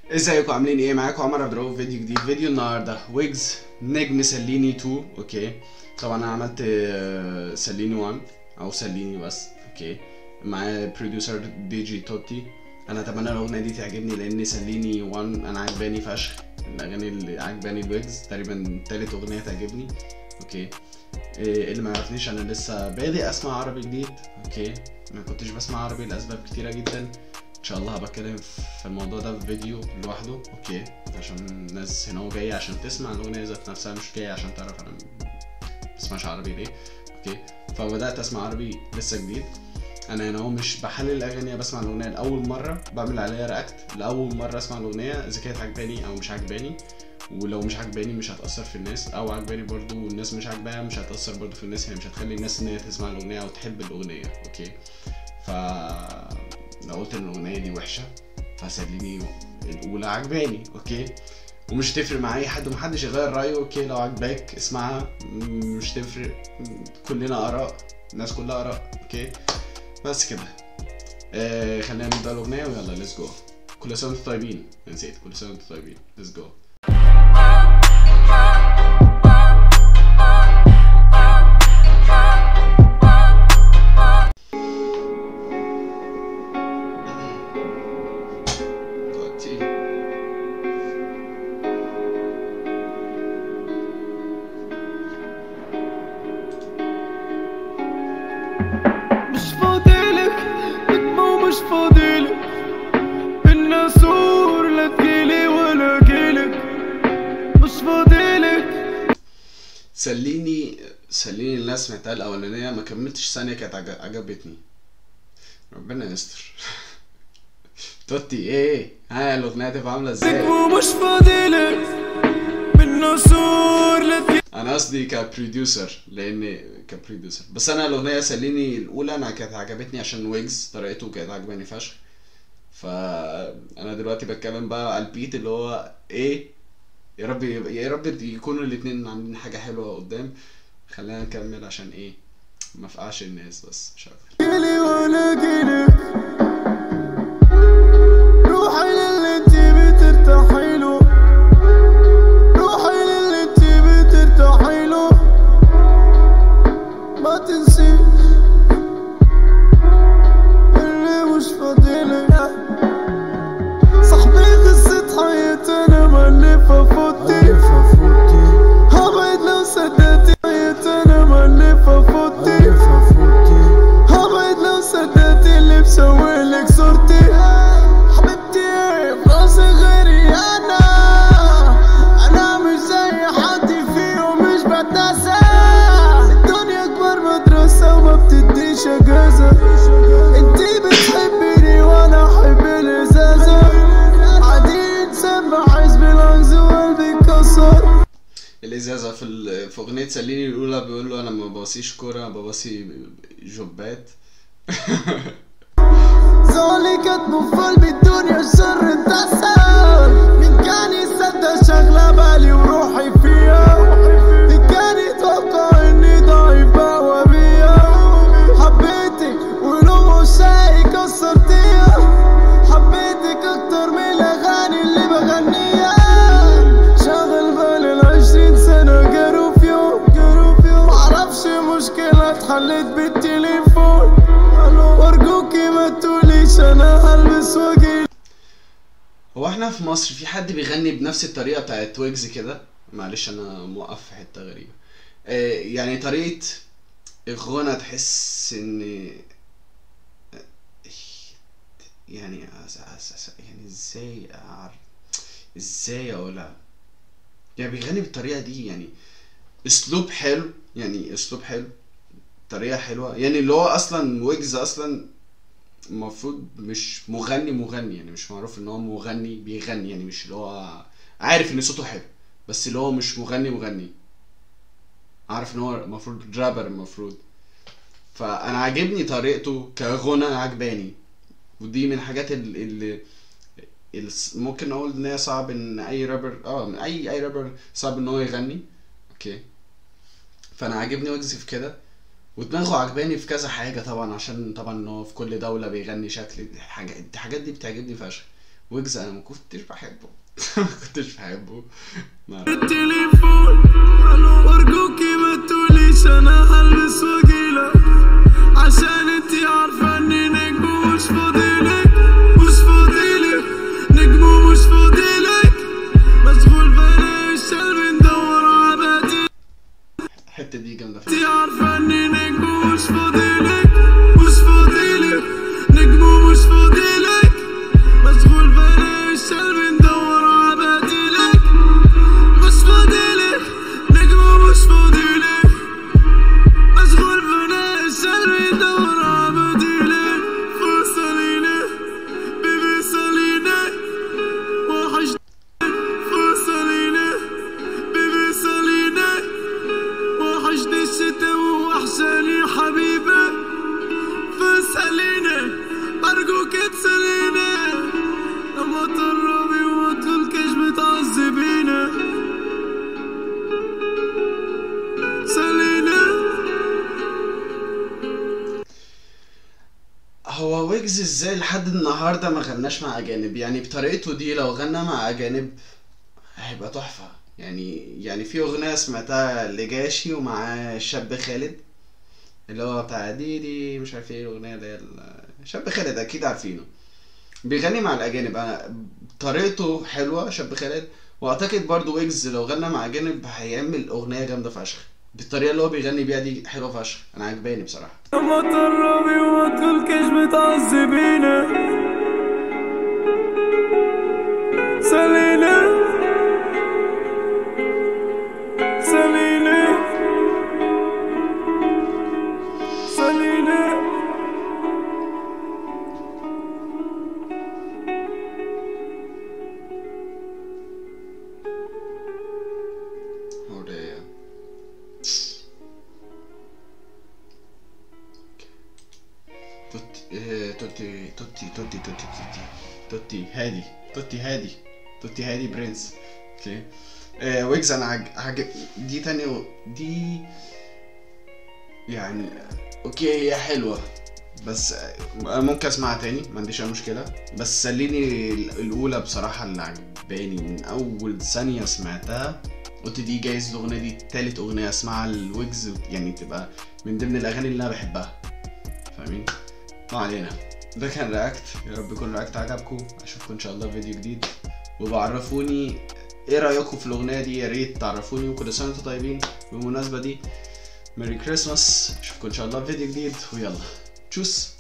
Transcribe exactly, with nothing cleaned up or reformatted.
ازيكم عاملين ايه؟ معاكم عمر عبد الرؤوف، فيديو جديد. فيديو النهارده ويجز نجم سليني اتنين. اوكي، طبعا انا عملت آه، سليني واحد او سليني بس. اوكي، معايا بروديوسر دي جي توتي. انا اتمنى الاغنيه دي تعجبني لان سليني واحد انا عجباني فشخ. الاغاني اللي عجباني الويجز تقريبا تالت اغنيه تعجبني. اوكي، إيه اللي ما يعرفنيش انا لسه بادئ اسمع عربي جديد. اوكي، ما كنتش بسمع عربي لاسباب كتيره جدا. ان شاء الله هبتكلم في الموضوع ده في فيديو لوحده. اوكي، عشان الناس هنا جايه عشان تسمع الاغنيه ذات نفسها، مش جايه عشان تعرف انا بسمعش عربي ليه. اوكي، فبدات اسمع عربي لسه جديد. انا هنا مش بحلل الاغاني، بسمع الاغنيه لاول مره، بعمل عليها رياكت لاول مره اسمع الاغنيه اذا كانت عجباني او مش عجباني. ولو مش عجباني مش هتأثر في الناس، او عجباني برضو والناس مش عجباها مش هتأثر برضو في الناس، يعني مش هتخلي الناس ان هي تسمع الاغنيه او تحب الاغنيه. اوكي، ف لو قلت ان الاغنيه دي وحشه فسليني الاولى عجباني. اوكي، ومش تفرق مع اي حد ومحدش يغير رايه. اوكي، لو عجباك اسمعها، مش تفرق، كلنا اراء، الناس كلها اراء. اوكي، بس كده. آه خلينا نبدا الاغنيه ويلا ليتس جو. كل سنه وانتم طيبين، نسيت كل سنه وانتم طيبين. ليتس جو. سليني سليني اللي انا سمعتها الاولانيه ما كملتش ثانيه كانت عجبتني، ربنا يستر. توتي ايه؟ ها الاغنيه هتبقى عامله ازاي؟ مش فاضيلك بالنسور. انا قصدي كبروديوسر، لان كبروديوسر بس انا الاغنيه سليني الاولى انا كانت عجبتني عشان ويجز طريقته كانت عجباني فشخ. فانا دلوقتي بتكلم بقى على البيت اللي هو ايه. يا رب يا رب يكونوا الاثنين عاملين حاجه حلوه قدام. خلينا نكمل عشان ايه ما افقعش الناس، بس مش اكتر. روحي للي انت بترتاحي له، روحي للي انت بترتاحي له، ما تنسيش اللي مش فاضيلك. صاحبي قصة حياتي انا مألفة فوتي، هبعد لو صدقتي حياتي انا مألفة فوتي، هبعد لو صدقتي اللي مسويلك صورتي. حبيبتي براسي غيري انا، انا مش زي حد فيه ومش بتنسى. الدنيا اكبر مدرسة وما بتديش اجازة. انتي بتحبيني وانا احب الازازة، قاعدين نسمع حزب العنز وقلبي كسر. الازازة في في اغنية سليني الاولى بيقول له انا ما ببصيش كورة، انا ببصي جوبات. زعلي كاتبه في قلبي الدنيا الشر انتصر. مين كان يصدق شغلة بالي وروحي فيها، مين كان يتوقع اني ضعيف بقوى بيها. حبيتك ولو شاي كسرتيها، حبيتك اكتر من الاغاني اللي بغنيها. شاغل بالي العشرين سنة جروا في يوم، معرفش مشكلة اتحلت بالتليفون. وارجوكي ما تقوليش انا هلبس واجيلك. هو احنا في مصر في حد بيغني بنفس الطريقة بتاعت ويجز كده؟ معلش انا موقف في حتة غريبة. آه يعني طريقة الغنى تحس ان يعني يعني ازاي اعرف ازاي اقولها، يعني بيغني بالطريقة دي، يعني اسلوب حلو، يعني اسلوب حلو، طريقة حلوة. يعني اللي هو اصلا ويجز اصلا المفروض مش مغني مغني يعني مش معروف ان هو مغني بيغني، يعني مش اللي هو عارف ان صوته حلو بس اللي هو مش مغني مغني، عارف ان هو المفروض رابر المفروض. فانا عاجبني طريقته كغنى، عجباني. ودي من الحاجات اللي, اللي ممكن اقول ان هي صعب ان اي رابر اه من اي اي رابر صعب ان هو يغني. اوكي، فانا عاجبني ويجز في كده، ودماغه عجباني في كذا حاجه طبعا، عشان طبعا ان هو في كل دوله بيغني شكل حاجه. الحاجات دي بتعجبني فشخ. ويجز انا ما كنتش بحبه ما كنتش بحبه التليفون ارجوكي ما تقوليش انا هلبس واجيلك عشان انتي عارفه اني نجم مش فاضيلك مش فاضيلك نجم مش فاضيلك مشغول بلاش قلبي ندور على بديل الحته دي جامده انتي عارفه اني نجم مش فاضيلك مش فاضيلك نجم مش فاضيلك مشغول بلاش قلبي ندور على بديلك مش فاضيلك نجم مش فاضيلك مشغول بلاش قلبي ندور على بديلك فصليني بيبي صليني وحش فصليني بيبي صليني وحشني الشتا ووحشاني حبيبي فسأليني أرجوك تسأليني لما تقربي وما تقولكيش بتعذبيني سأليني. هو ويجز ازاي لحد النهارده ما غناش مع اجانب؟ يعني بطريقته دي لو غنى مع اجانب هيبقى تحفه. يعني يعني في اغنيه سمعتها لجاشي ومعاه الشاب خالد اللي هو بتاع دي دي مش عارف ايه الاغنيه اللي هي الشاب خالد، اكيد عارفينه، بيغني مع الاجانب. انا طريقته حلوه شاب خالد، واعتقد برضو ويجز لو غنى مع اجانب هيعمل اغنيه جامده فشخ بالطريقه اللي هو بيغني بيها دي، حلوه فشخ، انا عجباني بصراحه. لما تقربي وما تقولكيش بتعذبيني سأليني سأليني سأليني. هوريا توتي إيه، توتي توتي توتي توتي توتي توتي هادي توتي هادي توتي هادي برنس. اوكي آه ويجز انا عج... عج... دي تاني و... دي يعني اوكي هي حلوه بس آه، ممكن اسمعها تاني ما عنديش اي مشكله، بس سليني الاولى بصراحه اللي عجباني من اول ثانيه سمعتها قلت دي جايز الاغنيه دي تالت اغنيه اسمعها الويجز، يعني تبقى من ضمن الاغاني اللي انا بحبها، فاهمين؟ ما علينا، ده كان رياكت. يا رب يكون رياكت عجبكم، اشوفكم ان شاء الله في فيديو جديد، وبعرفوني ايه رايكم في الاغنيه دي، يا ريت تعرفوني، وكل سنه وانتم طيبين بالمناسبه دي. ميري كريسماس، اشوفكم ان شاء الله في فيديو جديد، ويلا تشوس.